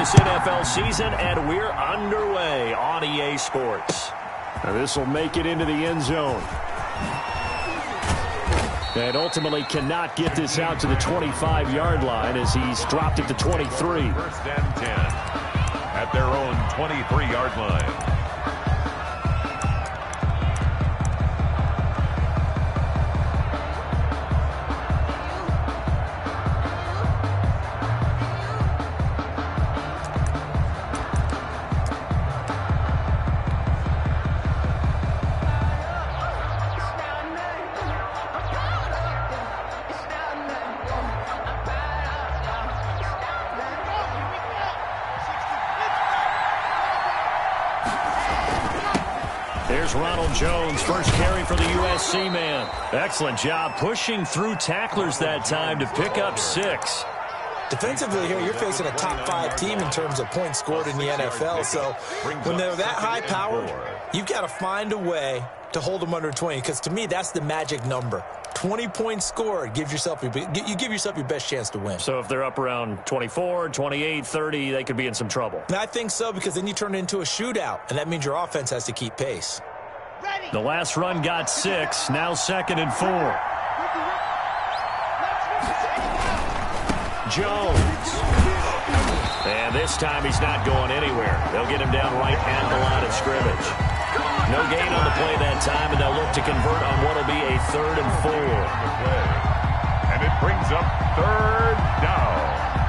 this NFL season, and we're underway on EA Sports. Now this will make it into the end zone. And ultimately cannot get this out to the 25-yard line as he's dropped it to 23. First and 10 at their own 23-yard line. There's Ronald Jones, first carry for the USC man. Excellent job pushing through tacklers that time to pick up 6. Defensively here, you're facing a top 5 team in terms of points scored in the NFL. So when they're that high powered, you've got to find a way to hold them under 20. Because to me, that's the magic number. 20 points scored, you give yourself your best chance to win. So if they're up around 24, 28, 30, they could be in some trouble. And I think so, because then you turn it into a shootout, and that means your offense has to keep pace. The last run got 6, now 2nd and 4. Jones. And this time he's not going anywhere. They'll get him down right at the line of scrimmage. No gain on the play that time, and they'll look to convert on what will be a 3rd and 4. And it brings up 3rd down.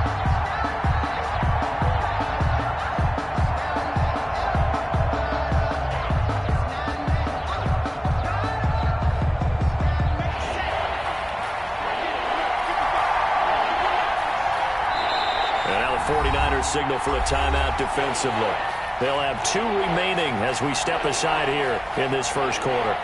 And now the 49ers signal for a timeout defensively. They'll have 2 remaining as we step aside here in this first quarter.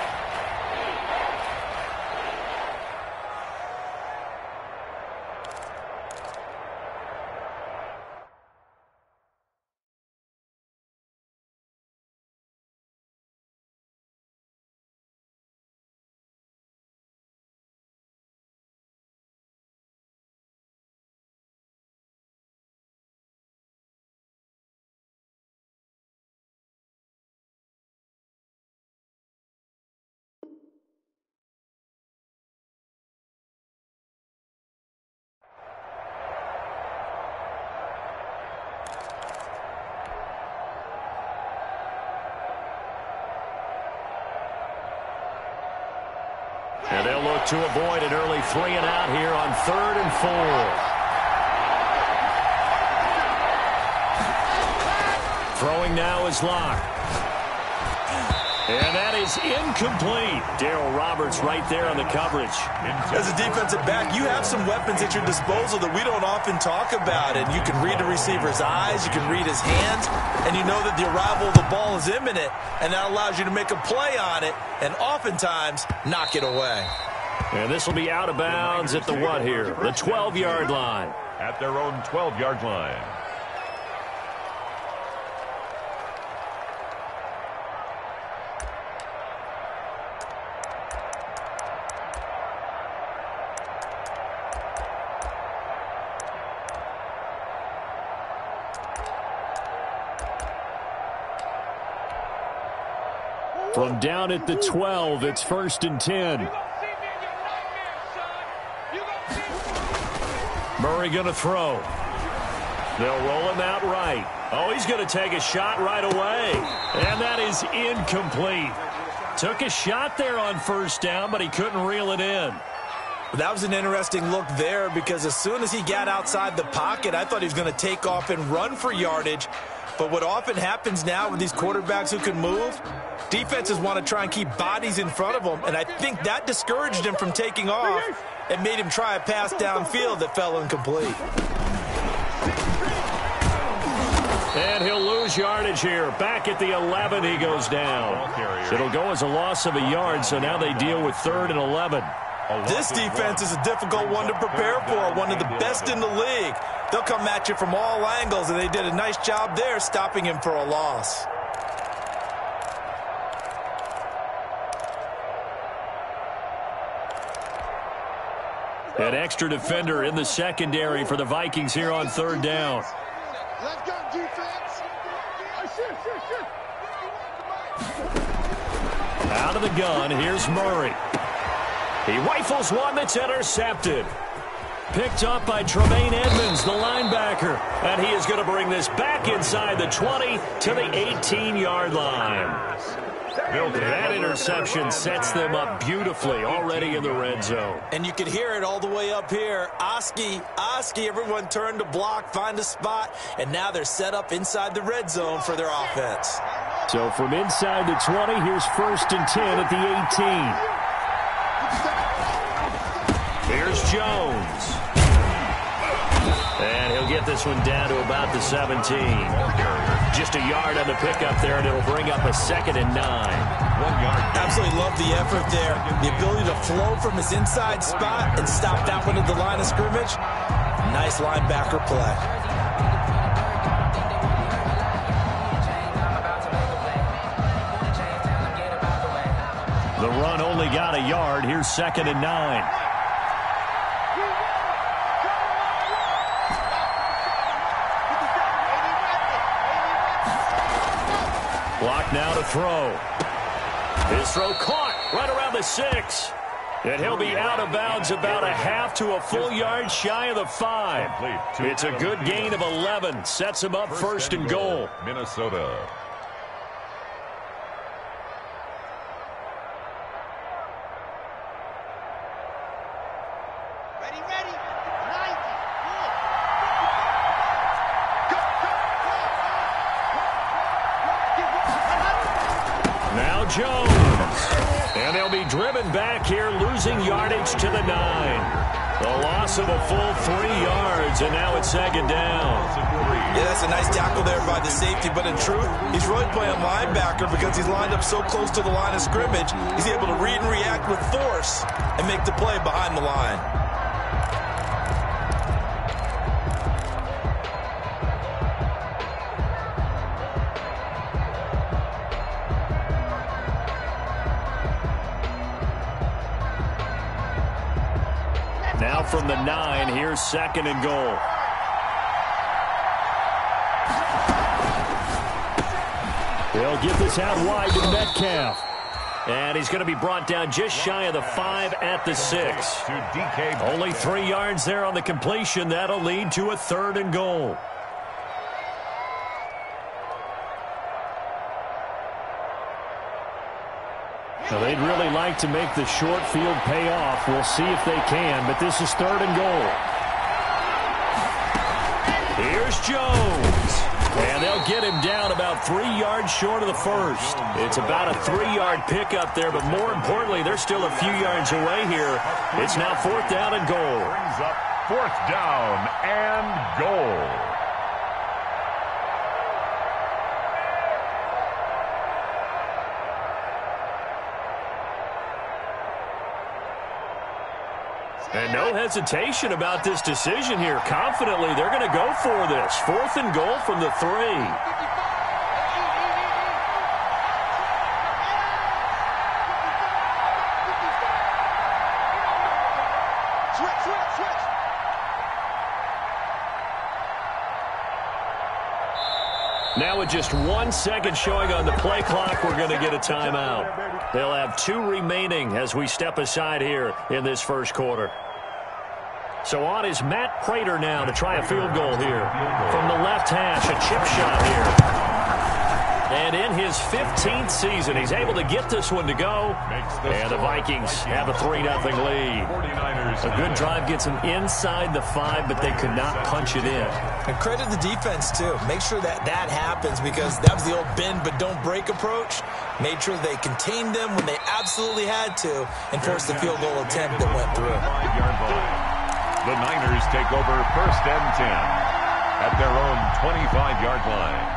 And they'll look to avoid an early 3 and out here on 3rd and 4. Throwing now is Locke. And that is incomplete. Darryl Roberts right there on the coverage. As a defensive back, you have some weapons at your disposal that we don't often talk about. And you can read the receiver's eyes, you can read his hands, and you know that the arrival of the ball is imminent. And that allows you to make a play on it and oftentimes knock it away. And this will be out of bounds at the what here? The 12-yard line. At their own 12-yard line. From down at the 12, it's 1st and 10. Murray going to throw. They'll roll him out right. Oh, he's going to take a shot right away. And that is incomplete. Took a shot there on 1st down, but he couldn't reel it in. That was an interesting look there, because as soon as he got outside the pocket, I thought he was going to take off and run for yardage. But what often happens now with these quarterbacks who can move, defenses want to try and keep bodies in front of them, and I think that discouraged him from taking off and made him try a pass downfield that fell incomplete. And he'll lose yardage here. Back at the 11, he goes down. It'll go as a loss of a yard, so now they deal with 3rd and 11. This defense is a difficult one to prepare for, one of the best in the league. They'll come at you from all angles, and they did a nice job there stopping him for a loss. An extra defender in the secondary for the Vikings here on 3rd down. Let's go, defense. Out of the gun, here's Murray. He rifles one that's intercepted. Picked up by Tremaine Edmonds, the linebacker. And he is going to bring this back inside the 20 to the 18-yard line. That interception sets them up beautifully already in the red zone. And you can hear it all the way up here. Oski, everyone turned to block, find a spot, and now they're set up inside the red zone for their offense. So from inside the 20, here's 1st and 10 at the 18. Here's Jones. And he'll get this one down to about the 17. Just a yard on the pickup there, and it'll bring up a 2nd and 9. 1 yard. Absolutely love the effort there. The ability to flow from his inside spot and stop that one at the line of scrimmage. Nice linebacker play. The run only got a yard. Here's 2nd and 9. Block now to throw. His throw caught right around the 6. And he'll be out of bounds about a half to a full yard shy of the 5. It's a good gain of 11. Sets him up 1st and goal. Minnesota. Jones. And they'll be driven back here, losing yardage to the 9. The loss of a full 3 yards, and now it's 2nd down. Yeah, that's a nice tackle there by the safety, but in truth, he's really playing linebacker because he's lined up so close to the line of scrimmage. He's able to read and react with force and make the play behind the line. Now from the 9, here's 2nd and goal. They'll get this out wide to Metcalf. And he's going to be brought down just shy of the 5 at the 6. Only 3 yards there on the completion. That'll lead to a 3rd and goal. Now, they'd really like to make the short field pay off. We'll see if they can, but this is 3rd and goal. Here's Jones. And they'll get him down about 3 yards short of the 1st. It's about a 3-yard pickup there, but more importantly, they're still a few yards away here. It's now 4th down and goal. Brings up 4th down and goal. And no hesitation about this decision here. Confidently, they're going to go for this. 4th and goal from the 3. Now with just 1 second showing on the play clock, we're going to get a timeout. They'll have 2 remaining as we step aside here in this first quarter. So on is Matt Prater now to try a field goal here. From the left hash, a chip shot here. And in his 15th season, he's able to get this one to go. And the Vikings have a 3-0 lead. A good drive gets them inside the 5, but they could not punch it in. And credit the defense, too. Make sure that happens because that was the old bend but don't break approach. Made sure they contained them when they absolutely had to and forced the field goal attempt that went through. The Niners take over 1st and 10 at their own 25-yard line.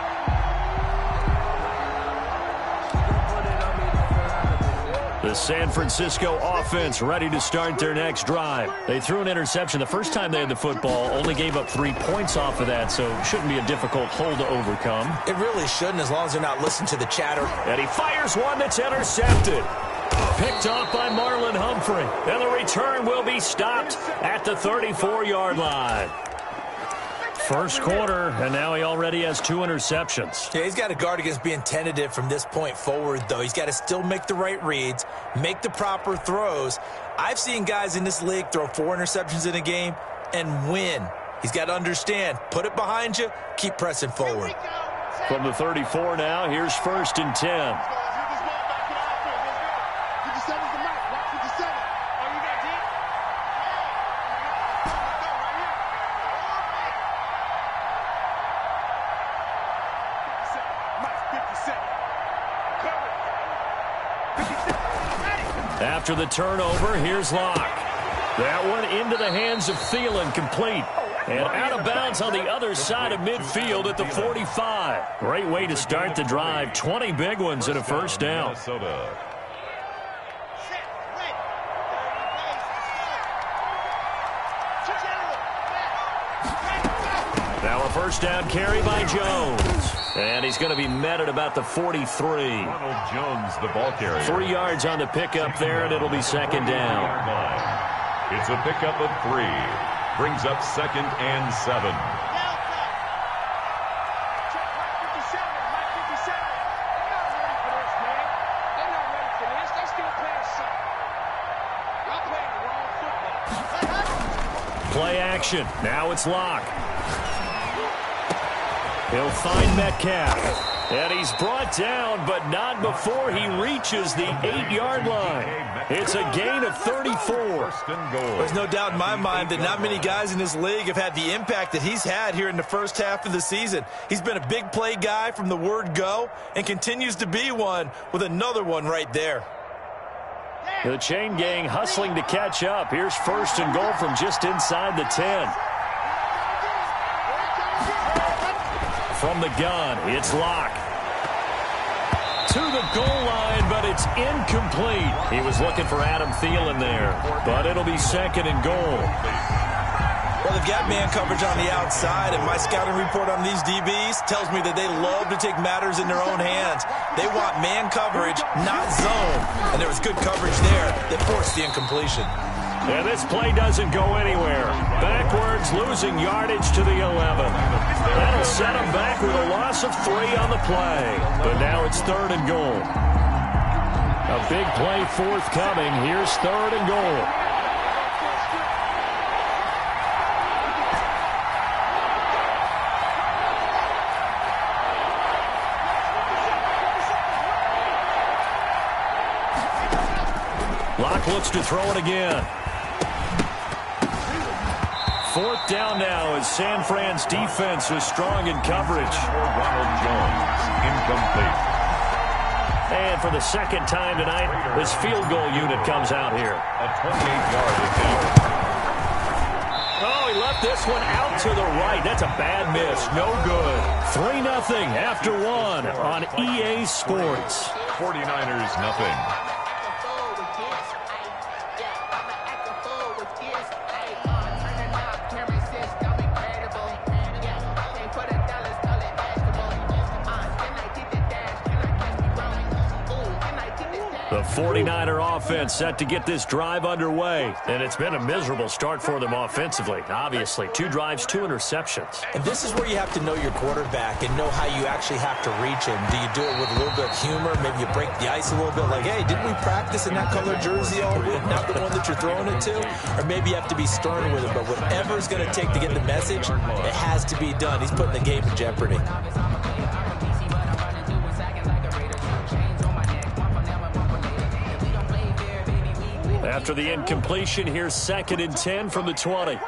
The San Francisco offense ready to start their next drive. They threw an interception the first time they had the football, only gave up 3 points off of that, so shouldn't be a difficult hole to overcome. It really shouldn't as long as they're not listening to the chatter. And he fires one that's intercepted. Picked off by Marlon Humphrey. And the return will be stopped at the 34-yard line. First quarter, and now he already has 2 interceptions. Yeah, he's got to guard against being tentative from this point forward, though. He's got to still make the right reads, make the proper throws. I've seen guys in this league throw 4 interceptions in a game and win. He's got to understand, put it behind you, keep pressing forward. From the 34 now, here's 1st and 10. After the turnover, here's Locke. That one into the hands of Thielen, complete. And out of bounds on the other side of midfield at the 45. Great way to start the drive. 20 big ones and a first down. Now a first down carry by Jones. And he's going to be met at about the 43. Ronald Jones, the ball carrier. 3 yards on the pickup there, and it'll be second down. It's a pickup of 3. Brings up 2nd and 7. Play action. Now it's Locke. He'll find Metcalf. And he's brought down, but not before he reaches the 8-yard line. It's a gain of 34. There's no doubt in my mind that not many guys in this league have had the impact that he's had here in the first half of the season. He's been a big play guy from the word go and continues to be one with another one right there. The chain gang hustling to catch up. Here's 1st and goal from just inside the 10. From the gun, it's Locke. To the goal line, but it's incomplete. He was looking for Adam Thielen there, but it'll be 2nd and goal. Well, they've got man coverage on the outside, and my scouting report on these DBs tells me that they love to take matters in their own hands. They want man coverage, not zone. And there was good coverage there that forced the incompletion. And this play doesn't go anywhere. Backwards, losing yardage to the 11. That'll set him back with a loss of 3 on the play. But now it's 3rd and goal. A big play forthcoming. Here's 3rd and goal. Locke looks to throw it again. 4th down now as San Fran's defense is strong in coverage. Ronald Jones, incomplete. And for the 2nd time tonight, this field goal unit comes out here. A 28-yard attempt. Oh, he left this one out to the right. That's a bad miss. No good. 3-0 after 1 on EA Sports. 49ers, nothing. The 49er offense set to get this drive underway. And it's been a miserable start for them offensively. Obviously, 2 drives, 2 interceptions. And this is where you have to know your quarterback and know how you actually have to reach him. Do you do it with a little bit of humor? Maybe you break the ice a little bit like, hey, didn't we practice in that color jersey all week? Not the one that you're throwing it to? Or maybe you have to be stern with it. But whatever it's going to take to get the message, it has to be done. He's putting the game in jeopardy. After the incompletion, here's 2nd and 10 from the 20.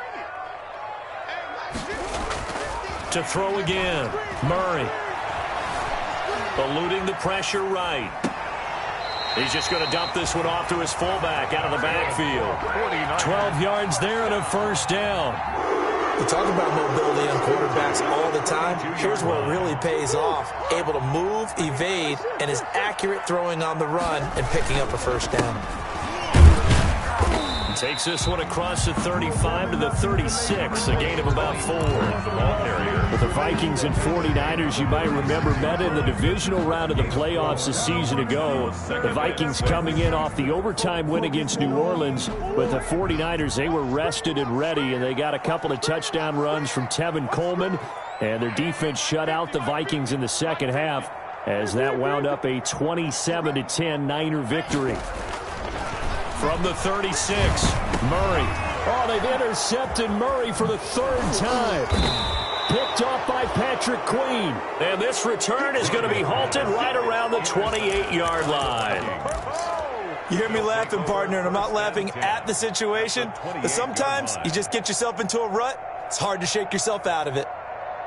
To throw again, Murray. Eluding the pressure right. He's just going to dump this one off to his fullback out of the backfield. 12 yards there and a first down. We talk about mobility on quarterbacks all the time. Here's where it really pays off. Able to move, evade, and is accurate throwing on the run and picking up a first down. Takes this one across the 35 to the 36, a gain of about 4. With the Vikings and 49ers, you might remember, met in the divisional round of the playoffs a season ago. The Vikings coming in off the overtime win against New Orleans, but the 49ers, they were rested and ready, and they got a couple of touchdown runs from Tevin Coleman, and their defense shut out the Vikings in the second half as that wound up a 27-10 Niner victory. From the 36, Murray. Oh, they've intercepted Murray for the third time. Picked off by Patrick Queen. And this return is going to be halted right around the 28-yard line. You hear me laughing, partner, and I'm not laughing at the situation, but sometimes you just get yourself into a rut. It's hard to shake yourself out of it.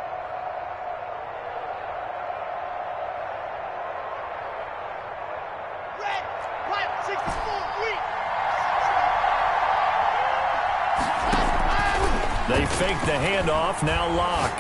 They fake the handoff, now Locke.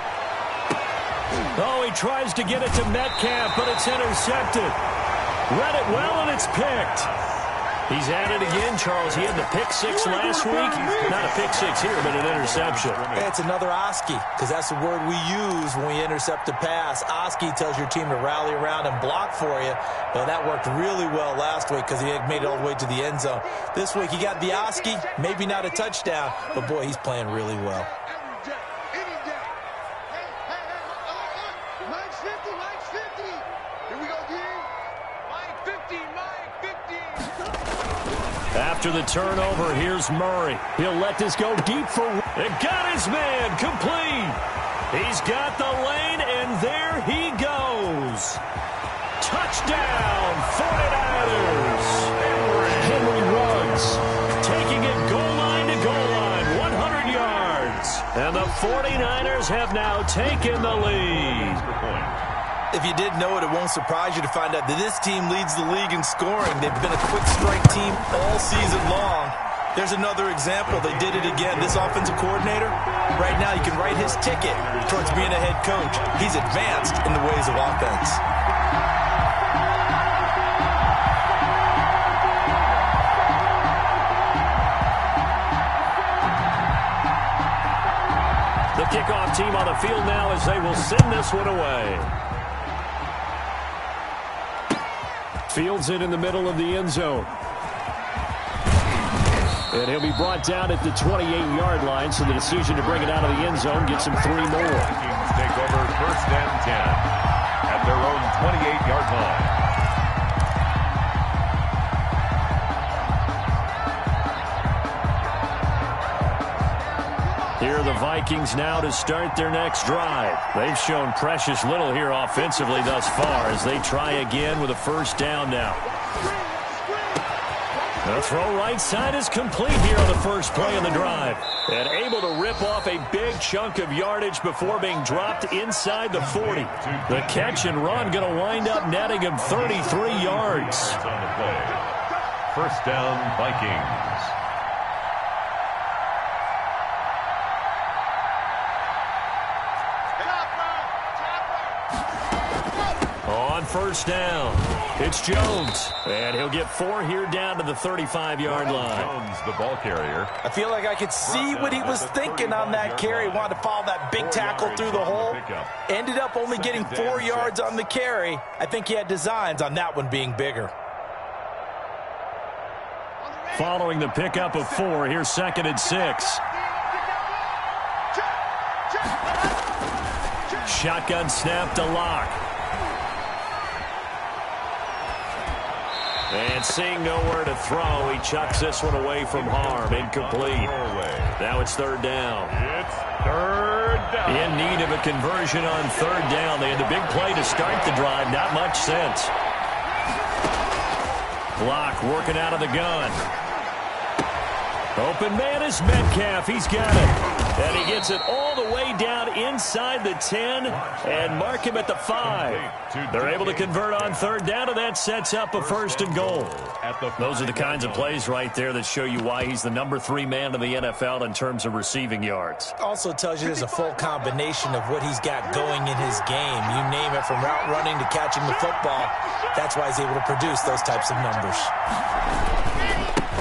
Oh, he tries to get it to Metcalf, but it's intercepted. Read it well, and it's picked. He's at it again, Charles. He had the pick six last week. Not a pick six here, but an interception. Hey, it's another Oski, because that's the word we use when we intercept a pass. Oski tells your team to rally around and block for you. Well, that worked really well last week because he had made it all the way to the end zone. This week, he got the Oski, maybe not a touchdown, but boy, he's playing really well. After the turnover, here's Murray. He'll let this go deep for... It got his man complete. He's got the lane, and there he goes. Touchdown, 49ers. Henry Ruggs taking it goal line to goal line, 100 yards. And the 49ers have now taken the lead. If you didn't know it, it won't surprise you to find out that this team leads the league in scoring. They've been a quick strike team all season long. There's another example. They did it again. This offensive coordinator, right now you can write his ticket towards being a head coach. He's advanced in the ways of offense. The kickoff team on the field now as they will send this one away. fields it in the middle of the end zone. And he'll be brought down at the 28-yard line, so the decision to bring it out of the end zone gets him 3 more. Vikings take over first and 10 at their own 28-yard line. Here are the Vikings now to start their next drive. They've shown precious little here offensively thus far as they try again with a first down now. The throw right side is complete here on the first play of the drive. And able to rip off a big chunk of yardage before being dropped inside the 40. The catch and run going to wind up netting him 33 yards. First down, Vikings. On first down, it's Jones. And he'll get 4 here down to the 35-yard line. Jones, the ball carrier. I feel like I could see what he was thinking on that carry. Wanted to follow that big tackle through the hole. Ended up only getting 4 yards on the carry. I think he had designs on that one being bigger. Following the pickup of 4, here's 2nd and 6. Shotgun snap to Locke. And seeing nowhere to throw, he chucks this one away from harm. Incomplete. Now it's 3rd down. It's 3rd down. In need of a conversion on 3rd down. They had the big play to start the drive. Not much sense. Locke working out of the gun. Open man is Metcalf. He's got it. And he gets it all the way down inside the 10 and mark him at the 5. They're able to convert on 3rd down, and that sets up a 1st and goal. Those are the kinds of plays right there that show you why he's the number 3 man in the NFL in terms of receiving yards. Also tells you there's a full combination of what he's got going in his game. You name it, from route running to catching the football. That's why he's able to produce those types of numbers.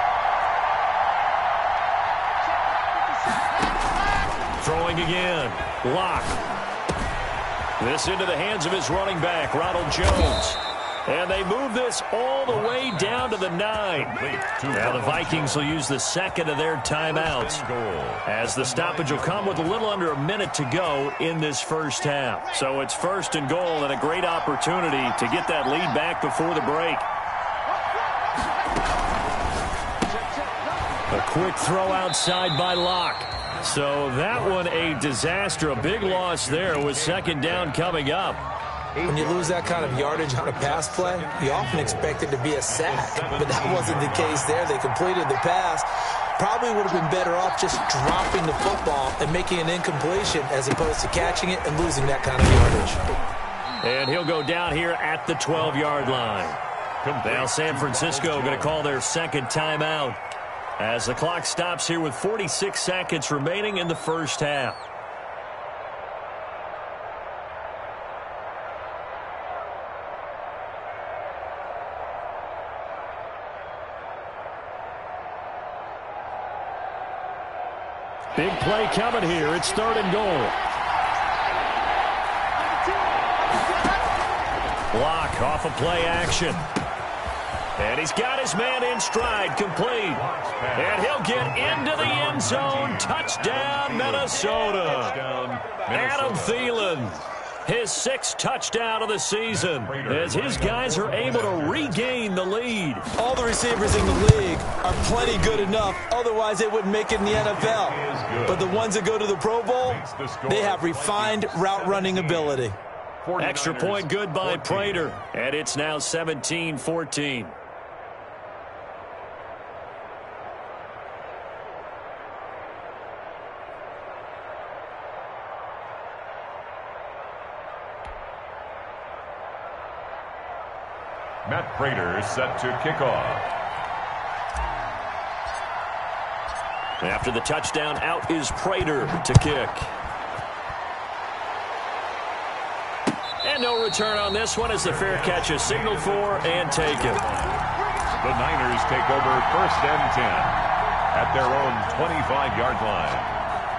throwing again. Locke. This into the hands of his running back, Ronald Jones. And they move this all the way down to the 9. Now the Vikings will use the second of their timeouts, as the stoppage will come with a little under a minute to go in this first half. So it's 1st and goal, and a great opportunity to get that lead back before the break. A quick throw outside by Locke. So that one a disaster. A big loss there with 2nd down coming up. When you lose that kind of yardage on a pass play, you often expect it to be a sack. But that wasn't the case there. They completed the pass. Probably would have been better off just dropping the football and making an incompletion as opposed to catching it and losing that kind of yardage. And he'll go down here at the 12-yard line. Now San Francisco going to call their second timeout as the clock stops here with 46 seconds remaining in the first half. Big play coming here. It's 3rd and goal. Locke off of play action. And he's got his man in stride, complete. And he'll get into the end zone. Touchdown, Minnesota. Adam Thielen. His 6th touchdown of the season as his guys are able to regain the lead. All the receivers in the league are plenty good enough. Otherwise, they wouldn't make it in the NFL. But the ones that go to the Pro Bowl, they have refined route running ability. Extra point good by Prater. And it's now 17-14. Matt Prater set to kick off. After the touchdown, out is Prater to kick. And no return on this one as the fair catch is signaled for and taken. The Niners take over 1st and 10 at their own 25-yard line.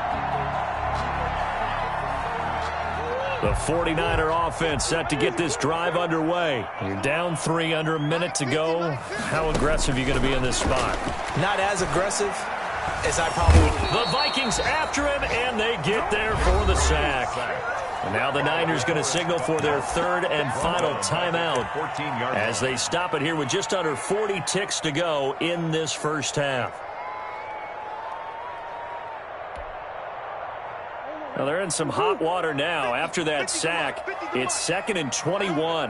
The 49er offense set to get this drive underway. You're down 3 under a minute to go. How aggressive are you going to be in this spot? Not as aggressive as I probably would. The Vikings after him, and they get there for the sack. And now the Niners going to signal for their 3rd and final timeout as they stop it here with just under 40 ticks to go in this first half. Now they're in some hot water now. After that sack, it's 2nd and 21.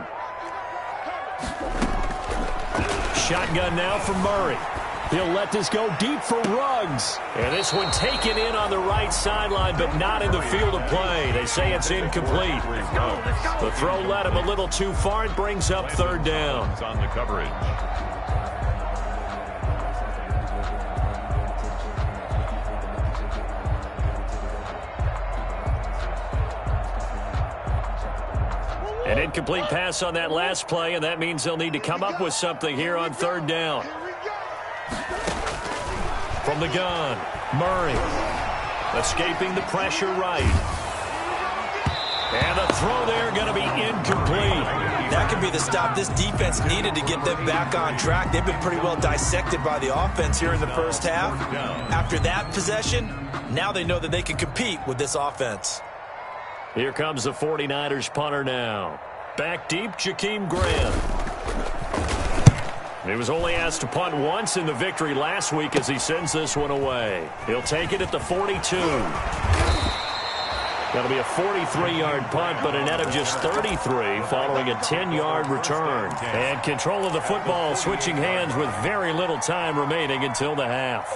Shotgun now for Murray. He'll let this go deep for Ruggs. And this one taken in on the right sideline, but not in the field of play. They say it's incomplete. The throw led him a little too far. It brings up 3rd down. On the coverage. An incomplete pass on that last play, and that means they'll need to come up with something here on 3rd down. From the gun, Murray. Escaping the pressure right. And the throw there going to be incomplete. That could be the stop this defense needed to get them back on track. They've been pretty well dissected by the offense here in the first half. After that possession, now they know that they can compete with this offense. Here comes the 49ers punter now. Back deep, Jakeem Graham. He was only asked to punt once in the victory last week as he sends this one away. He'll take it at the 42. That'll be a 43-yard punt, but a net of just 33 following a 10-yard return. And control of the football switching hands with very little time remaining until the half.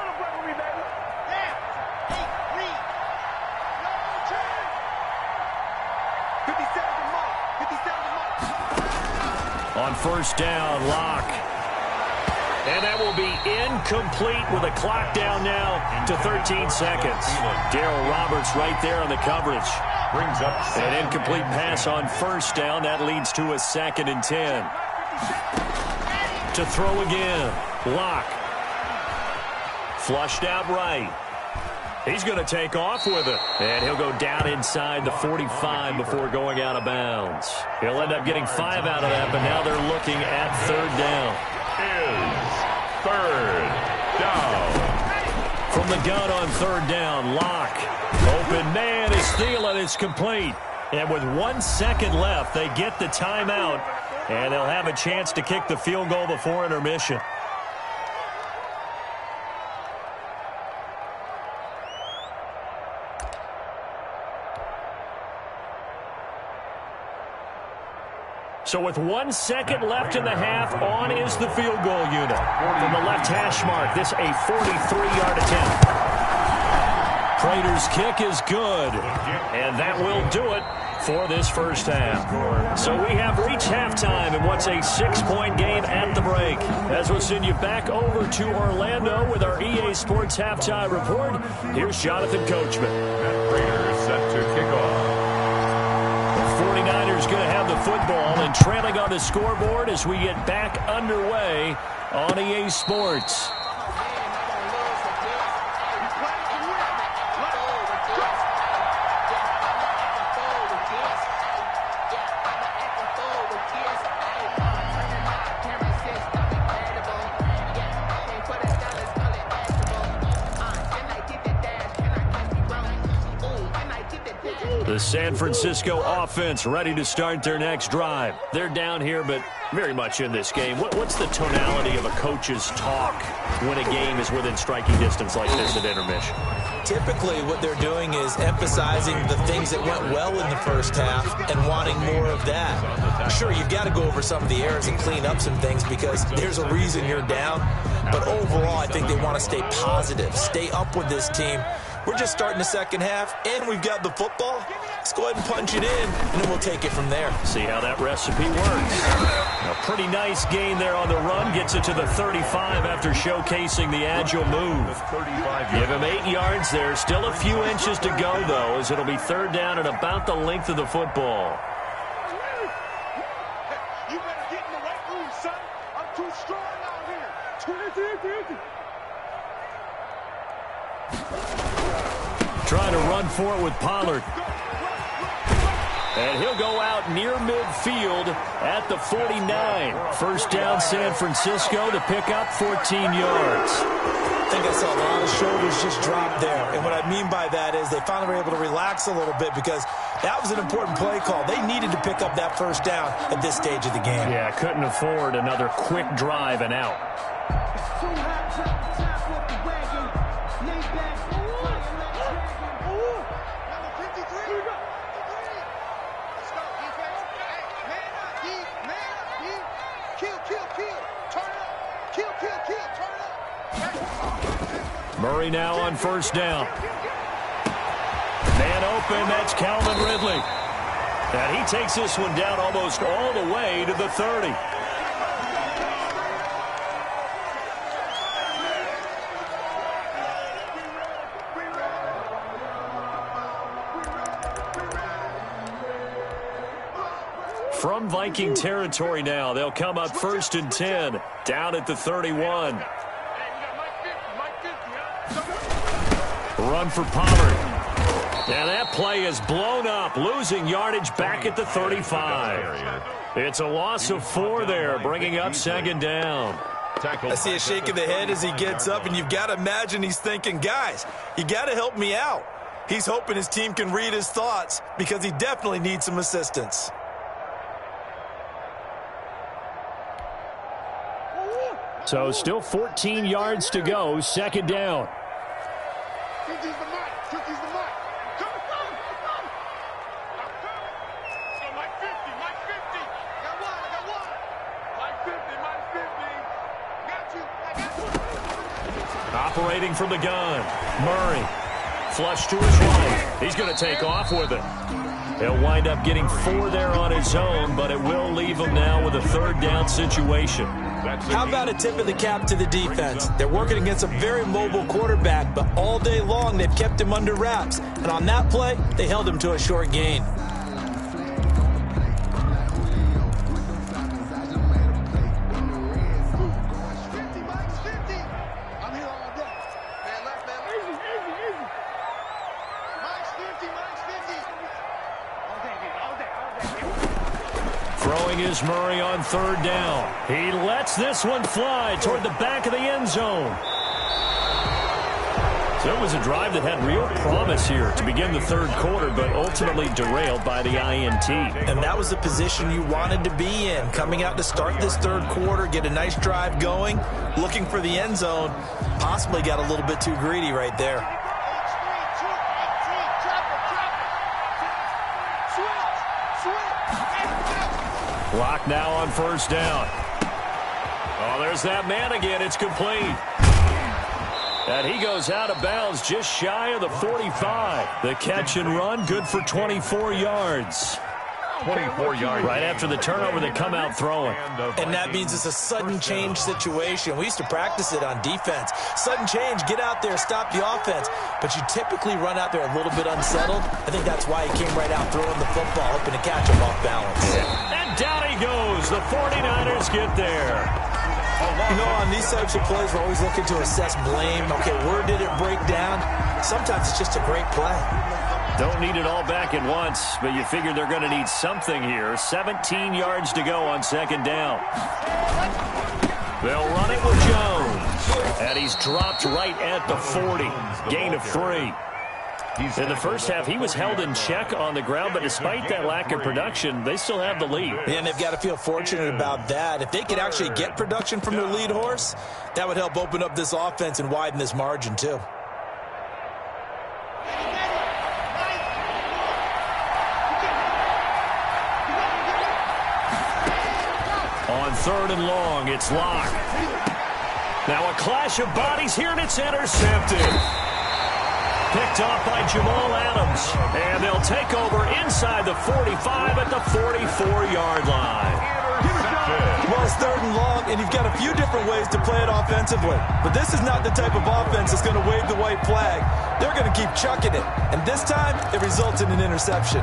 On 1st down, Locke. And that will be incomplete with a clock down now to 13 seconds. Darryl Roberts right there on the coverage. Brings up an incomplete pass on 1st down. That leads to a 2nd and 10. To throw again. Locke. Flushed out right. He's going to take off with it. And he'll go down inside the 45 before going out of bounds. He'll end up getting 5 out of that, but now they're looking at third down. Is third down. From the gun on third down, Locke. Open man is Thielen. It's complete. And with 1 second left, they get the timeout, and they'll have a chance to kick the field goal before intermission. So with 1 second left in the half, on is the field goal unit. From the left hash mark, this a 43-yard attempt. Prater's kick is good, and that will do it for this first half. So we have reached halftime in what's a 6-point game at the break. As we'll send you back over to Orlando with our EA Sports Halftime Report, here's Jonathan Coachman. Matt Prater set to kick off. 49ers going to have the football and trailing on the scoreboard as we get back underway on EA Sports. The San Francisco offense ready to start their next drive. They're down here, but very much in this game. What's the tonality of a coach's talk when a game is within striking distance like this at intermission? Typically, what they're doing is emphasizing the things that went well in the first half and wanting more of that. Sure, you've got to go over some of the errors and clean up some things because there's a reason you're down. But overall, I think they want to stay positive, stay up with this team. We're just starting the second half, and we've got the football. Let's go ahead and punch it in, and then we'll take it from there. See how that recipe works. A pretty nice gain there on the run. Gets it to the 35 after showcasing the agile move. Give him 8 yards there. Still a few inches to go, though, as it'll be third down at about the length of the football. You better get in the weight room, son. I'm too strong out here. Trying to run for it with Pollard. And he'll go out near midfield at the 49. First down, San Francisco to pick up 14 yards. I think I saw a lot of shoulders just drop there. And what I mean by that is they finally were able to relax a little bit because that was an important play call. They needed to pick up that first down at this stage of the game. Yeah, couldn't afford another quick drive and out. Murray now on first down. Man open, that's Calvin Ridley. And he takes this one down almost all the way to the 30. From Viking territory now, they'll come up first and 10, down at the 31. Run for Pollard. And that play is blown up, losing yardage back at the 35. It's a loss of 4 there, bringing up second down. I see a shake of the head as he gets up, and you've got to imagine he's thinking, guys, you got to help me out. He's hoping his team can read his thoughts because he definitely needs some assistance. So still 14 yards to go, second down. Operating from the gun, Murray. Flush to his right. He's going to take off with it. He'll wind up getting 4 there on his own, but it will leave him now with a third down situation. How about a tip of the cap to the defense? They're working against a very mobile quarterback, but all day long they've kept him under wraps. And on that play, they held him to a short gain. Throwing is Murray on third down. He lets this one fly toward the back of the end zone. So it was a drive that had real promise here to begin the third quarter, but ultimately derailed by the INT. And that was the position you wanted to be in. Coming out to start this third quarter, get a nice drive going, looking for the end zone. Possibly got a little bit too greedy right there. Clock now on first down. Oh, there's that man again. It's complete. And he goes out of bounds just shy of the 45. The catch and run, good for 24 yards. 24 yards. Right after the turnover, they come out throwing. And that means it's a sudden change situation. We used to practice it on defense. Sudden change, get out there, stop the offense. But you typically run out there a little bit unsettled. I think that's why he came right out throwing the football, hoping to catch him off balance. And down he goes. The 49ers get there. You know, on these types of plays, we're always looking to assess blame. Okay, where did it break down? Sometimes it's just a great play. Don't need it all back at once, but you figure they're going to need something here. 17 yards to go on second down. They'll run it with Jones. And he's dropped right at the 40. Gain of 3. In the first half, he was held in check on the ground, but despite that lack of production, they still have the lead. And they've got to feel fortunate about that. If they could actually get production from their lead horse, that would help open up this offense and widen this margin, too. On third and long, it's Locke. Now a clash of bodies here, and it's intercepted. Picked off by Jamal Adams. And they'll take over inside the 45 at the 44-yard line. Well, it's third and long, and you've got a few different ways to play it offensively. But this is not the type of offense that's going to wave the white flag. They're going to keep chucking it. And this time, it results in an interception.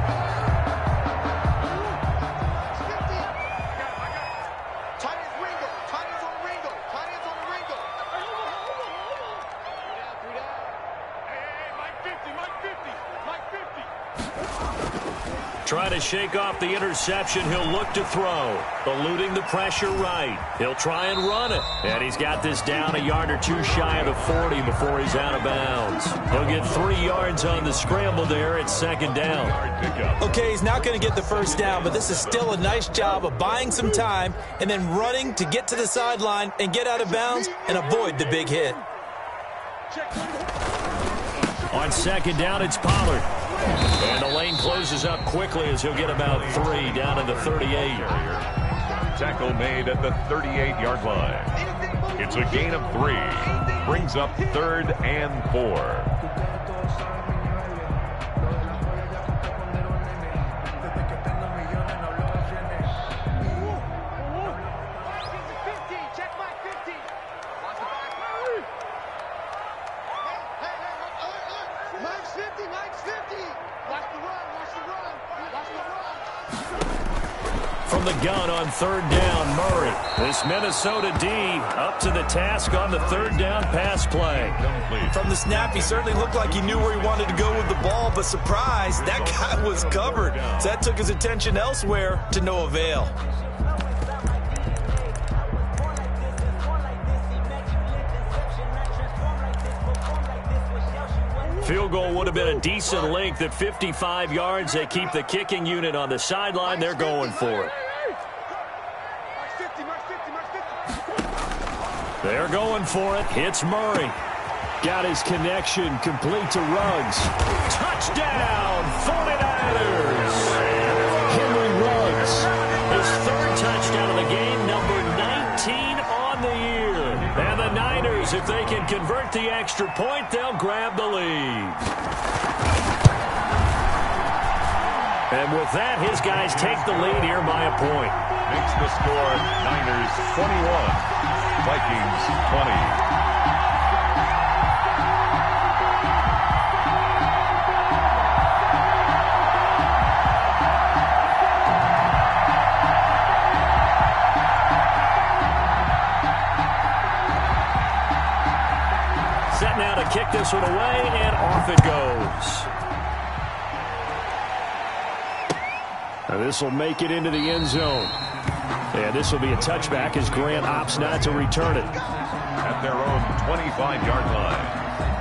Trying to shake off the interception. He'll look to throw. Eluding the pressure right. He'll try and run it. And he's got this down a yard or two shy of the 40 before he's out of bounds. He'll get 3 yards on the scramble there at second down. Okay, he's not going to get the first down, but this is still a nice job of buying some time and then running to get to the sideline and get out of bounds and avoid the big hit. On second down, it's Pollard. And the lane closes up quickly as he'll get about 3 down to the 38. Tackle made at the 38-yard line. It's a gain of 3. Brings up 3rd and 4. From the gun on third down, Murray. This Minnesota D up to the task on the third down pass play. From the snap, he certainly looked like he knew where he wanted to go with the ball, but surprise, that guy was covered. So that took his attention elsewhere to no avail. Field goal would have been a decent length at 55 yards. They keep the kicking unit on the sideline. They're going for it. They're going for it. Hits Murray. Got his connection complete to Ruggs. Touchdown, 49ers. Henry Ruggs. His 3rd touchdown of the game, number 19 on the year. And the Niners, if they can convert the extra point, they'll grab the lead. And with that, his guys take the lead here by a point. Makes the score Niners 21, Vikings 20. Set now to kick this one away, and off it goes. This will make it into the end zone. And this will be a touchback as Grant opts not to return it. At their own 25-yard line.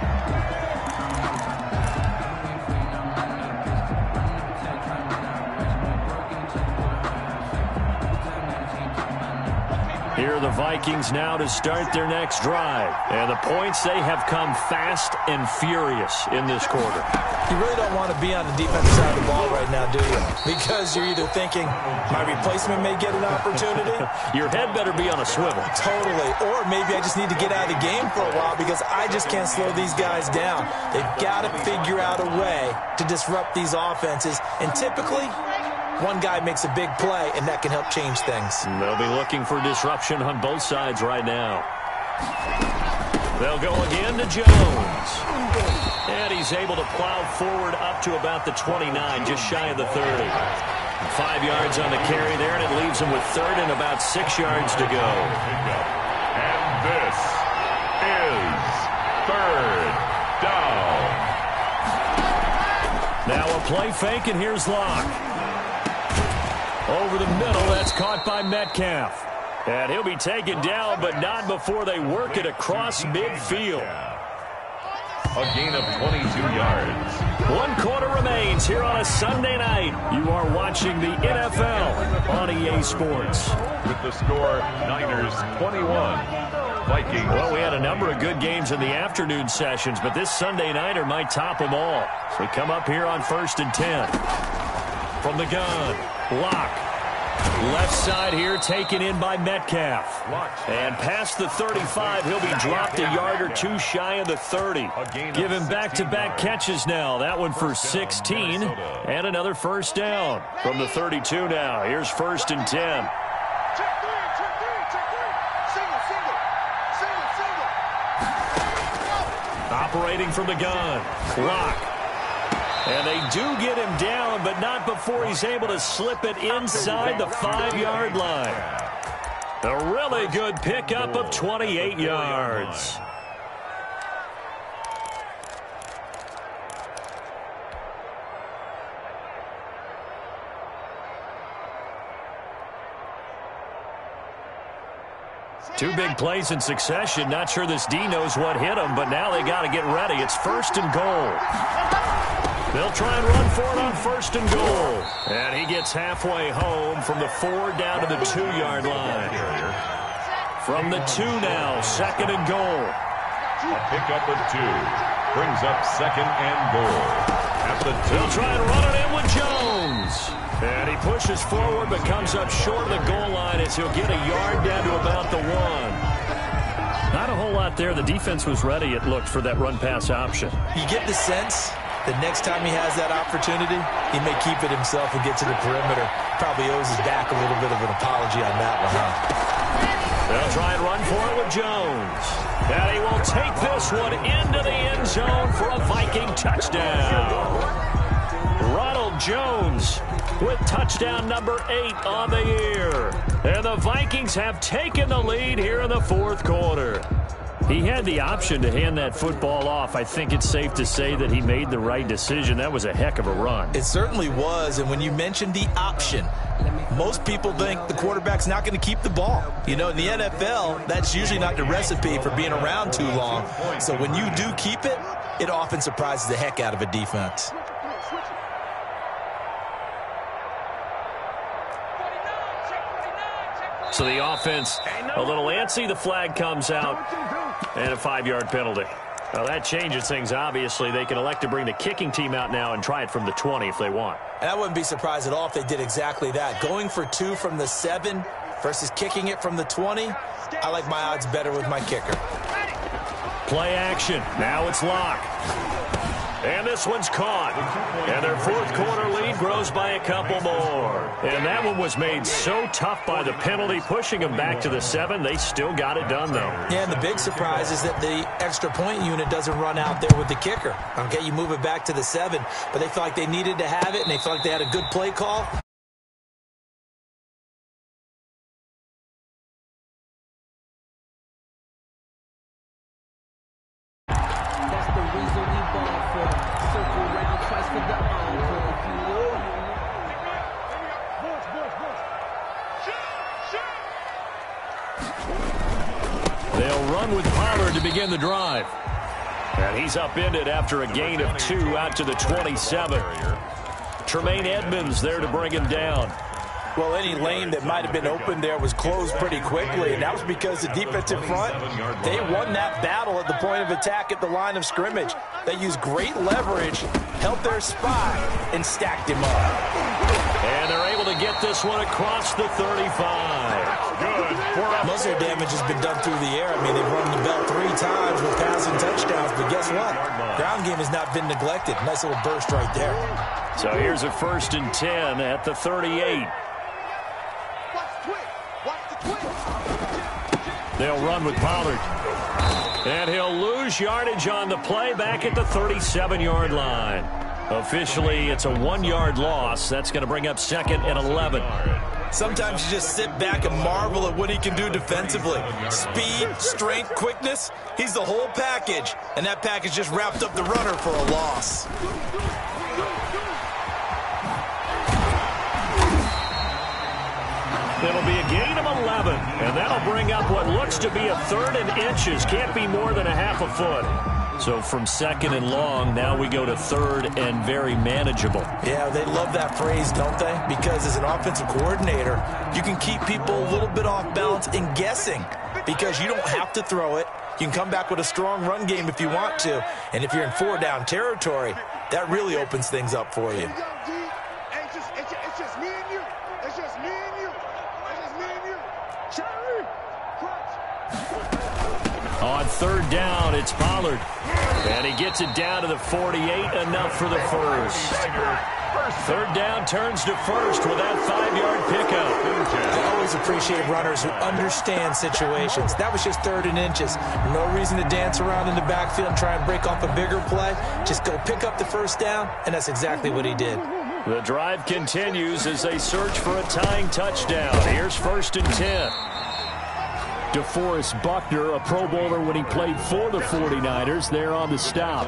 Here are the Vikings now to start their next drive. And the points, they have come fast and furious in this quarter. You really don't want to be on the defensive side of the ball right now, do you? Because you're either thinking, my replacement may get an opportunity. Your head better be on a swivel. Totally. Or maybe I just need to get out of the game for a while because I just can't slow these guys down. They've got to figure out a way to disrupt these offenses. And typically, one guy makes a big play, and that can help change things. They'll be looking for disruption on both sides right now. They'll go again to Jones. And he's able to plow forward up to about the 29, just shy of the 30. 5 yards on the carry there, and it leaves him with third and about 6 yards to go. And this is third down. Now a play fake, and here's Locke. Over the middle, that's caught by Metcalf. And he'll be taken down, but not before they work it across midfield. A gain of 22 yards. 1 quarter remains here on a Sunday night. You are watching the NFL on EA Sports. With the score, Niners 21, Vikings. Well, we had a number of good games in the afternoon sessions, but this Sunday nighter might top them all. So we come up here on 1st and 10. From the gun, Locke. Left side here taken in by Metcalf. And past the 35, he'll be dropped a yard or two shy of the 30. Give him back-to-back catches now. That one for 16 and another first down. From the 32 now, here's 1st and 10. Check three. Single. Operating from the gun, Locke. And they do get him down, but not before he's able to slip it inside the 5-yard line. A really good pickup of 28 yards. Two big plays in succession. Not sure this D knows what hit him, but now they got to get ready. It's 1st and goal. They'll try and run for it on 1st and goal. And he gets halfway home from the 4 down to the 2-yard line. From the 2 now, 2nd and goal. A pickup of 2 brings up 2nd and goal. At the 2. They'll try and run it in with Jones. And he pushes forward but comes up short of the goal line as he'll get a yard down to about the 1. Not a whole lot there. The defense was ready, it looked, for that run-pass option. You get the sense the next time he has that opportunity, he may keep it himself and get to the perimeter. Probably owes his back a little bit of an apology on that one, huh? They'll try and run for it with Jones. And he will take this one into the end zone for a Viking touchdown. Ronald Jones with touchdown number 8 on the year. And the Vikings have taken the lead here in the 4th quarter. He had the option to hand that football off. I think it's safe to say that he made the right decision. That was a heck of a run. It certainly was, and when you mentioned the option, most people think the quarterback's not going to keep the ball. You know, in the NFL, that's usually not the recipe for being around too long. So when you do keep it, it often surprises the heck out of a defense. So the offense a little antsy. The flag comes out and a 5-yard penalty. Well, that changes things, obviously. They can elect to bring the kicking team out now and try it from the 20 if they want. And I wouldn't be surprised at all if they did exactly that. Going for 2 from the 7 versus kicking it from the 20, I like my odds better with my kicker. Play action. Now it's Locke. And this one's caught. And their 4th quarter lead grows by a couple more. And that one was made so tough by the penalty, pushing them back to the 7. They still got it done, though. Yeah, and the big surprise is that the extra point unit doesn't run out there with the kicker. Okay, you move it back to the 7, but they felt like they needed to have it, and they felt like they had a good play call. They'll run with Pollard to begin the drive. And he's upended after a gain of 2 out to the 27. Tremaine Edmonds there to bring him down. Well, any lane that might have been open there was closed pretty quickly, and that was because the defensive front, they won that battle at the point of attack at the line of scrimmage. They used great leverage, held their spot, and stacked him up. And they're able to get this one across the 35. Good. Most of their damage has been done through the air. I mean, they've run the bell 3 times with passing touchdowns, but guess what? Ground game has not been neglected. Nice little burst right there. So here's a 1st and 10 at the 38. They'll run with Pollard. And he'll lose yardage on the play back at the 37-yard line. Officially, it's a 1-yard loss. That's going to bring up 2nd and 11. Sometimes you just sit back and marvel at what he can do defensively. Speed, strength, quickness, he's the whole package. And that package just wrapped up the runner for a loss. It'll be a gain of 11, and that'll bring up what looks to be a 3rd and inches. Can't be more than a half a foot. So from 2nd and long, now we go to 3rd and very manageable. Yeah, they love that phrase, don't they? Because as an offensive coordinator, you can keep people a little bit off balance and guessing because you don't have to throw it. You can come back with a strong run game if you want to. And if you're in 4-down territory, that really opens things up for you. It's just me and you. It's just me and you. It's just me and you. Cherry. On 3rd down, it's Pollard. And he gets it down to the 48, enough for the first. 3rd down turns to 1st with that 5-yard pickup. I always appreciate runners who understand situations. That was just 3rd and inches. No reason to dance around in the backfield and try and break off a bigger play. Just go pick up the 1st down, and that's exactly what he did. The drive continues as they search for a tying touchdown. Here's 1st and 10. DeForest Buckner, a Pro Bowler when he played for the 49ers, there on the stop.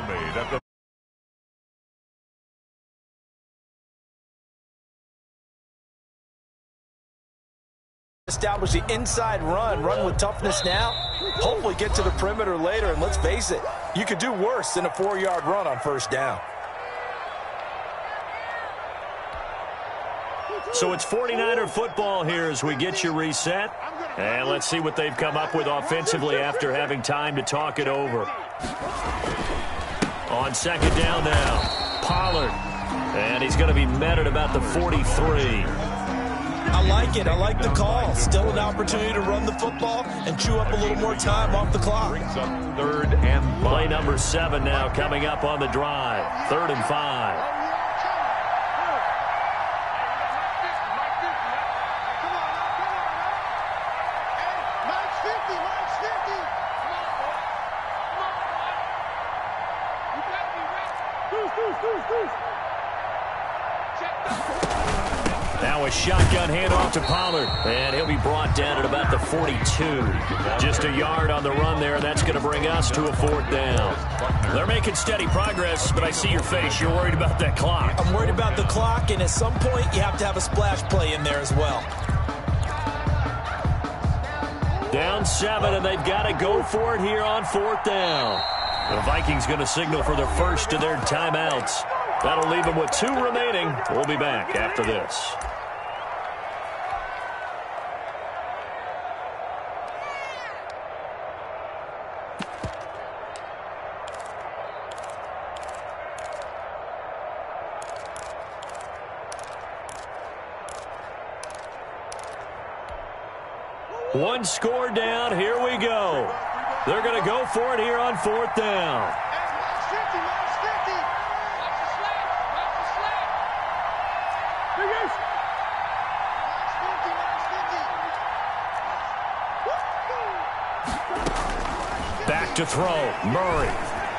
Establish the inside run with toughness now. Hopefully get to the perimeter later, and let's face it, you could do worse than a 4-yard run on 1st down. So it's 49er football here as we get you reset. And let's see what they've come up with offensively after having time to talk it over. On 2nd down now, Pollard. And he's going to be met at about the 43. I like it. I like the call. Still an opportunity to run the football and chew up a little more time off the clock. Brings up 3rd and 5. Play number 7 now coming up on the drive. 3rd and 5. Now a shotgun handoff to Pollard, and he'll be brought down at about the 42. Just a yard on the run there. That's going to bring us to a 4th down. They're making steady progress, but I see your face. You're worried about that clock. I'm worried about the clock, and at some point you have to have a splash play in there as well. Down 7, and they've got to go for it here on 4th down. The Vikings going to signal for their first of their timeouts. That'll leave them with 2 remaining. We'll be back after this. One score down. Here we go. They're going to go for it here on 4th down. Back to throw. Murray.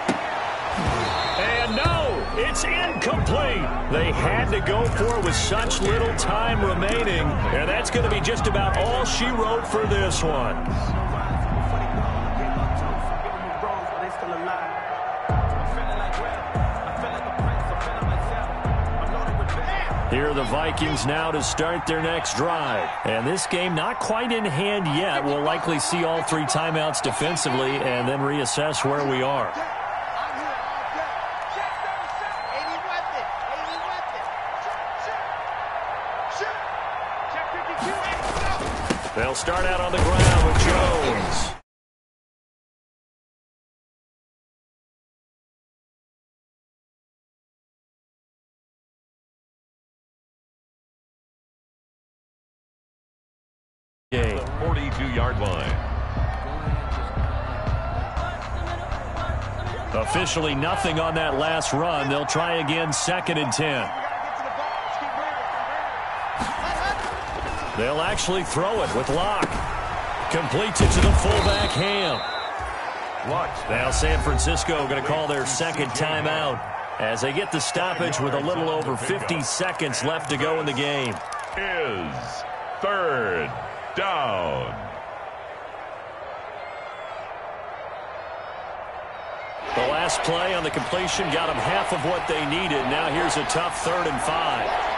And no, it's incomplete. They had to go for it with such little time remaining. And that's going to be just about all she wrote for this one. Here are the Vikings now to start their next drive. And this game not quite in hand yet. We'll likely see all 3 timeouts defensively and then reassess where we are. They'll start out on the ground with Jones. The 42-yard line. Officially nothing on that last run. They'll try again, 2nd and 10. They'll actually throw it with Locke. Completes it to the fullback, Ham. Now San Francisco going to call their 2nd timeout as they get the stoppage with a little over 50 seconds left to go in the game. Is 3rd down. The last play on the completion got them half of what they needed. Now here's a tough 3rd and 5.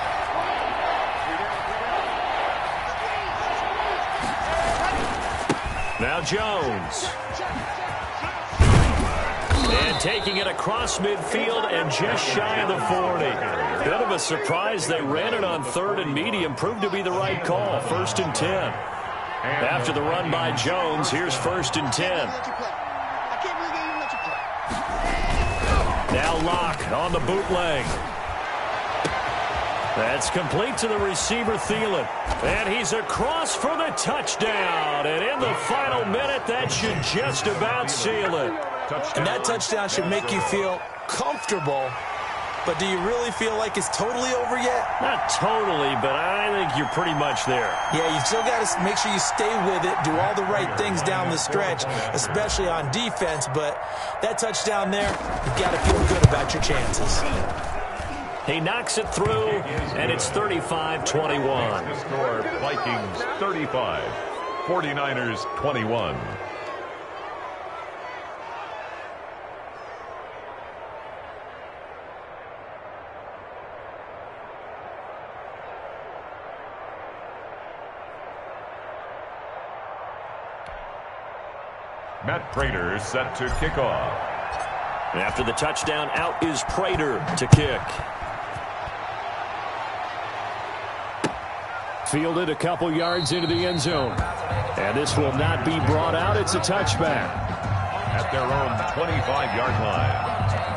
Now Jones. And taking it across midfield and just shy of the 40. Bit of a surprise. They ran it on 3rd and medium. Proved to be the right call. 1st and 10. After the run by Jones, here's 1st and 10. Now Locke on the bootleg. That's complete to the receiver, Thielen. And he's across for the touchdown. And in the final minute, that should just about seal it. And that touchdown should make you feel comfortable. But do you really feel like it's totally over yet? Not totally, but I think you're pretty much there. Yeah, you still got to make sure you stay with it, do all the right things down the stretch, especially on defense. But that touchdown there, you've got to feel good about your chances. He knocks it through, and it's 35-21. The score, Vikings 35, 49ers 21. Matt Prater set to kick off. After the touchdown, out is Prater to kick. Fielded a couple yards into the end zone. And this will not be brought out. It's a touchback. At their own 25-yard line.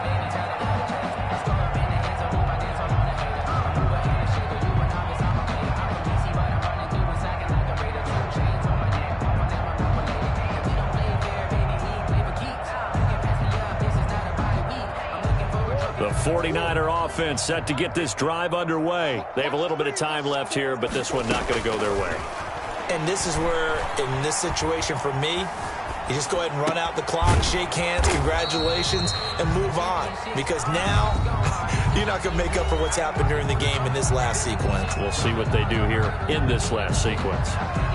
The 49er offense set to get this drive underway. They have a little bit of time left here, but this one not going to go their way. And this is where, in this situation for me, you just go ahead and run out the clock, shake hands, congratulations, and move on. Because now, you're not going to make up for what's happened during the game in this last sequence. We'll see what they do here in this last sequence.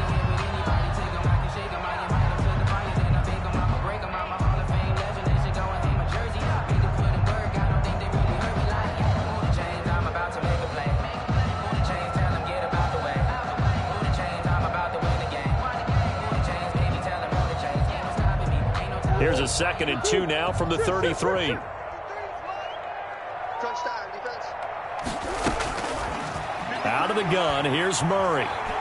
Here's a 2nd and 2 now from the 33. Out of the gun, here's Murray.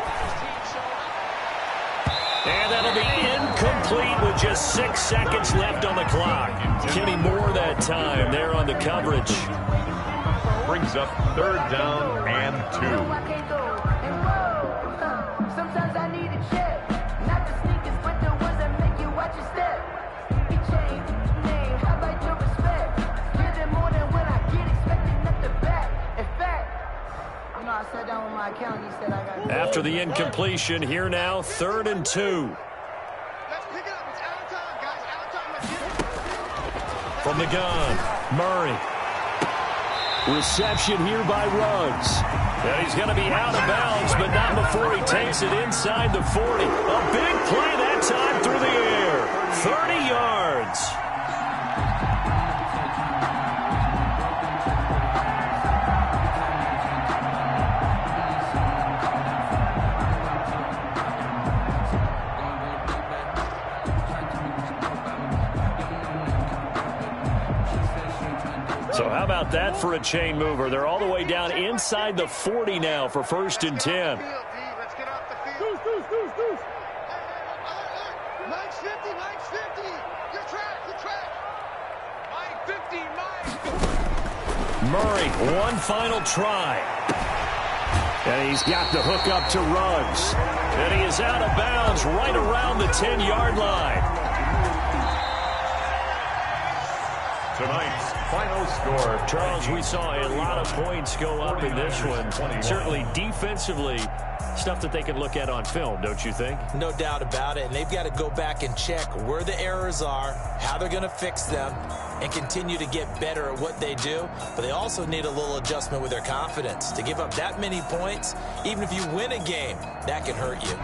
And that'll be incomplete with just 6 seconds left on the clock. Kenny Moore that time there on the coverage. Brings up 3rd down and 2. Sometimes I need a check, not the sneakers, but the ones that make you watch your step. After the incompletion, here now, 3rd and 2. From the gun, Murray. Reception here by Ruggs. And he's going to be out of bounds, but not before he takes it inside the 40. A big play that time through the air. 30 yards. about that for a chain mover? They're all the way down inside the 40 now for 1st and 10. Let's get off the field. Deuce. 950. Your track. 950. Murray, one final try. And he's got the hook up to Ruggs. And he is out of bounds right around the 10-yard line. Tonight's final score. Charles, we saw a lot of points go up in this one. Certainly defensively, stuff that they can look at on film, don't you think? No doubt about it. And they've got to go back and check where the errors are, how they're going to fix them, and continue to get better at what they do. But they also need a little adjustment with their confidence. To give up that many points, even if you win a game, that can hurt you.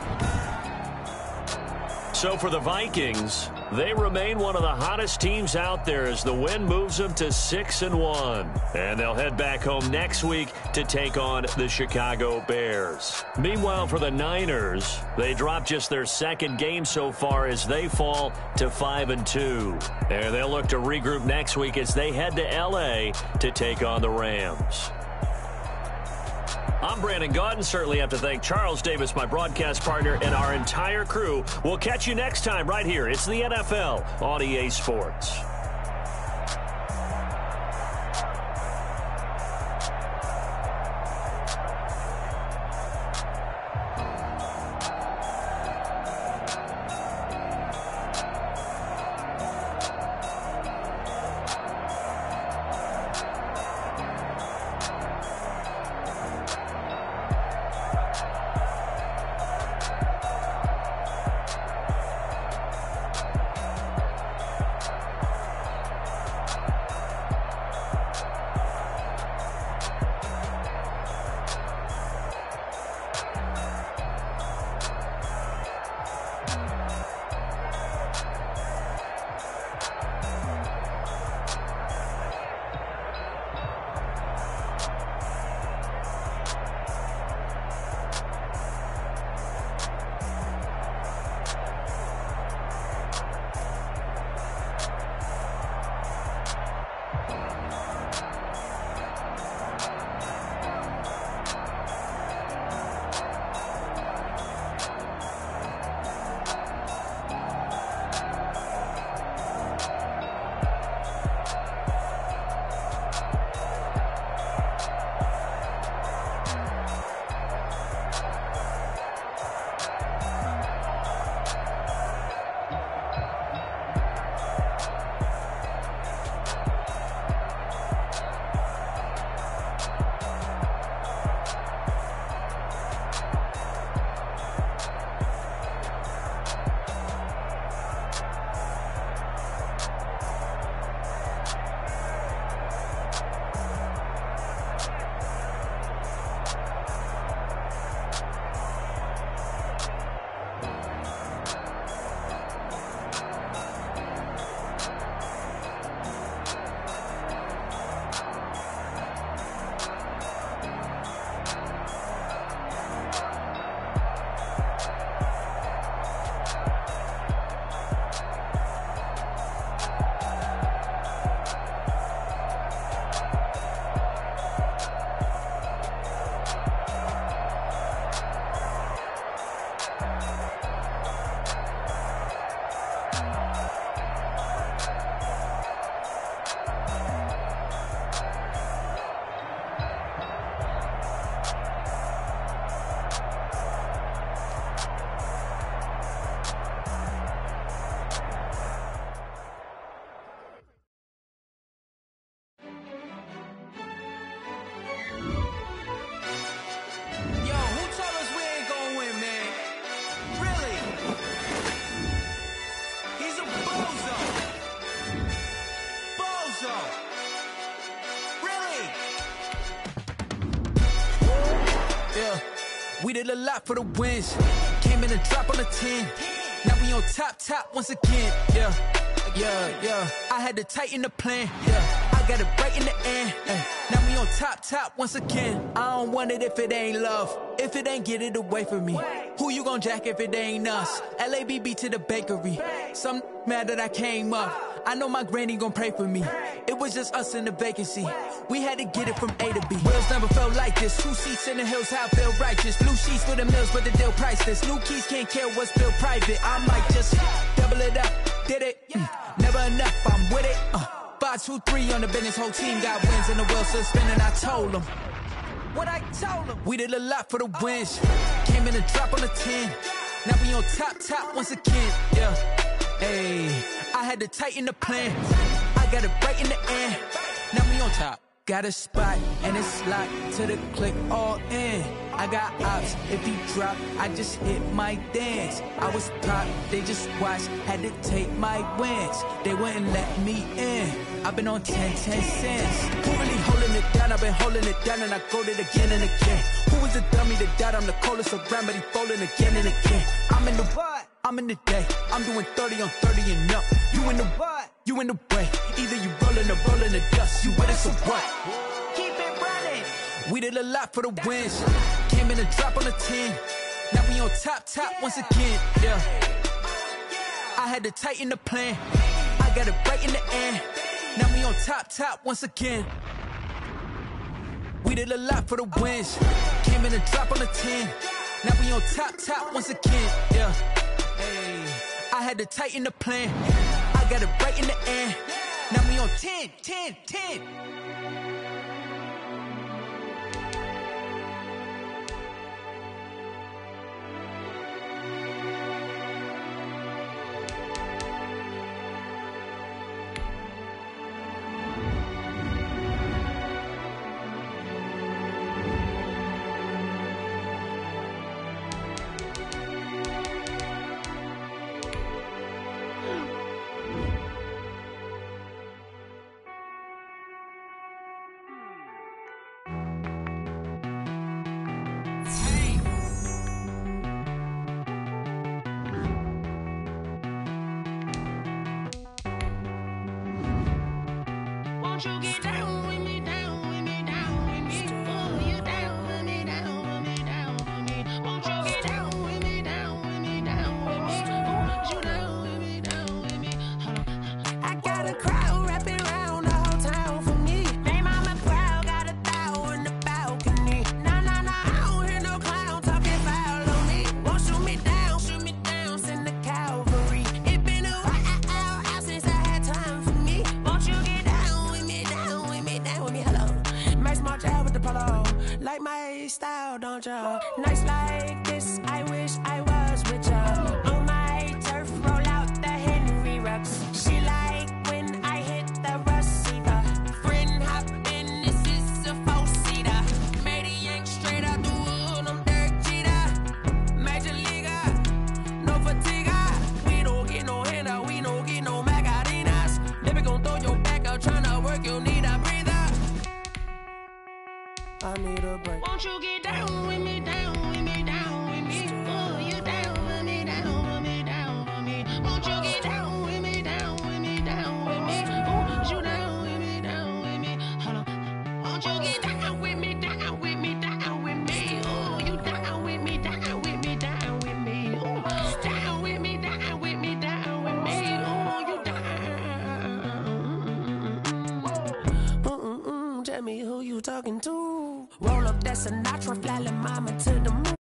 So for the Vikings, they remain one of the hottest teams out there as the win moves them to 6-1. And they'll head back home next week to take on the Chicago Bears. Meanwhile, for the Niners, they dropped just their 2nd game so far as they fall to 5-2. And they'll look to regroup next week as they head to L.A. to take on the Rams. I'm Brandon Gaudin. Certainly have to thank Charles Davis, my broadcast partner, and our entire crew. We'll catch you next time right here. It's the NFL on EA Sports. We did a lot for the wins. Came in and drop on the 10. Now we on top once again. Yeah. I had to tighten the plan. Yeah. I got it right in the end. Now we on top once again. I don't want it if it ain't love. If it ain't, get it away from me. Who you gon' jack if it ain't us? LABB to the bakery. Some mad that I came up. I know my granny gon' pray for me. It was just us in the vacancy. We had to get it from A to B. Wheels never felt like this. 2 seats in the hills, how I feel righteous. Blue sheets for the mills, but the deal priceless. New keys can't care what's built private. I might just double it up. Did it? Never enough, I'm with it. 5, 2, 3 on the business. Whole team got wins and the wheels still spinning. I told them what I told them. We did a lot for the wins. Came in a drop on the 10. Now we on top once again. Yeah. Hey, I had to tighten the plan. I got it right in the end. Now we on top. Got a spot and it's locked to the click all in. I got ops, if he drop, I just hit my dance. I was pop, they just watched, had to take my wins. They wouldn't let me in. I've been on 10 cents. Who really holding it down? I've been holding it down and I go it again and again. Who was the dummy that died? I'm the coldest around, but he folding again and again. I'm in the what? I'm in the day. I'm doing 30 on 30 and up. You in the what? You in the way. Either you rolling or rolling the dust. You with us or what? Keep it running. We did a lot for the wins. Came in a drop on the 10. Now we on top once again. Yeah. I had to tighten the plan. I got it right in the end. Now we on top once again. We did a lot for the wins. Came in a drop on the 10. Now we on top once again. Yeah. Hey, I had to tighten the plan. I got it right in the end. Now we on 10. Won't you get down with me, down with me, down with me? Oh, you down with me, down with me, down with me. Won't you get down with me, down with me, down with me? Oh, you down with me, down with me? Hold on. I got a crowd wrapping around the whole town for me. They mama proud, got a thou in the balcony. Nah, I don't hear no clown talking foul on me. Won't shoot me down, send the cavalry. It been a while since I had time for me. Won't you get down with me, hello. Max March out with the polo. Like my style, don't ya? Nights like this, I wish I was with ya. On my turf, roll out the Henry Rux. She like when I hit the receiver. Friend hop in, this is a 4-seater. Made a yank straight out the wood, I'm Derek Jeter. Major leaguer, no fatigue. We don't get no handout, we don't get no Macarinas. Never gon' throw your back out, tryna work, you need a breather. I need a break. Won't you get down with me, down with me, down with me? Oh, you down with me, down with me, down with me. Won't you get down with me, down with me, down with me? Oh, you down with me, down with me? Hold on. Won't you get down with me, down with me, down with me? Oh, you down with me, down with me, down with me? Oh, down with me, down with me, down with me? Oh, you down. Tell me who you talking to. Roll up that Sinatra, fly la mama to the moon.